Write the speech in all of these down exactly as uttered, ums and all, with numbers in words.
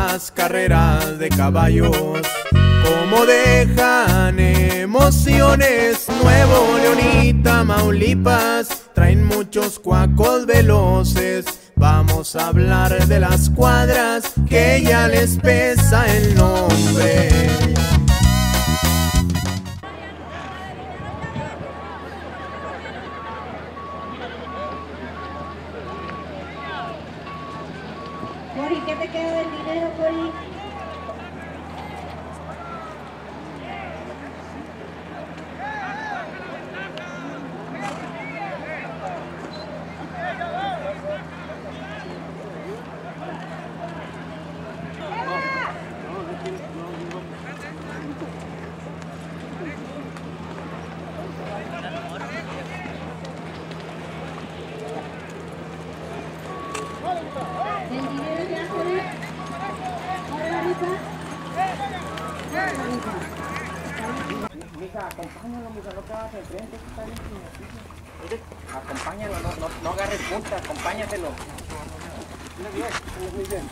las carreras de caballos, como dejan emociones. Nuevo León y Tamaulipas traen muchos cuacos veloces. Vamos a hablar de las cuadras que ya les pesa el nombre. Cori, ¿qué te queda del dinero, Cori? ¿El dinero ya, Cori? ¿Ahora la rifa? ¿Ahora la rifa? Mija, acompáñalo, mija, no te hagas el frente, que está bien sin acompáñalo, no, no, no agarres punta, acompáñatelo. Mira bien, muy bien.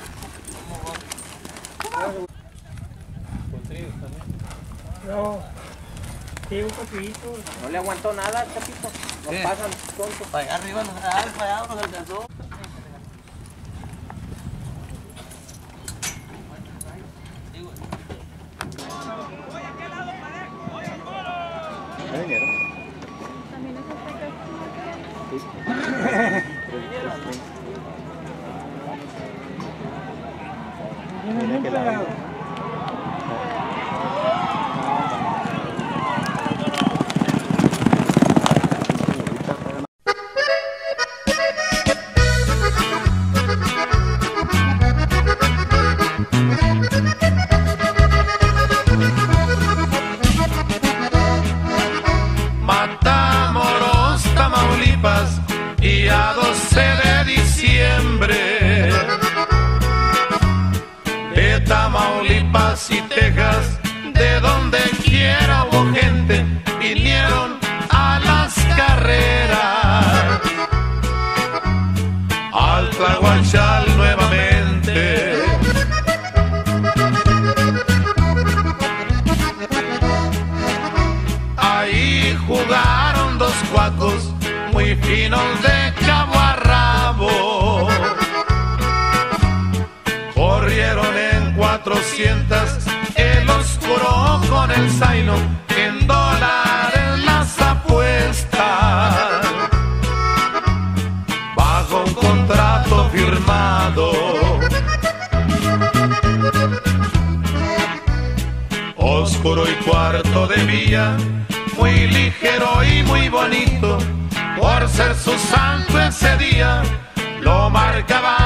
No, sí, un poquito. No le aguantó nada, Chapito. No ¿Qué? pasan tontos. Para allá arriba nos ah, para allá nos alcanzó. Matamoros, Tamaulipas, y a doce de diciembre, de Tamaulipas y Texas, de donde quiera hubo gente, vinieron a las carreras, al Tlahuachal nuevamente. Ahí jugaron dos cuacos muy finos de cabo a rabo. Corrieron en cuatrocientas, el oscuro con el zaino, en dólares las apuestas, bajo un contrato firmado. Oscuro y cuarto de villa, muy ligero y muy bonito, por ser su santo ese día, lo marcaba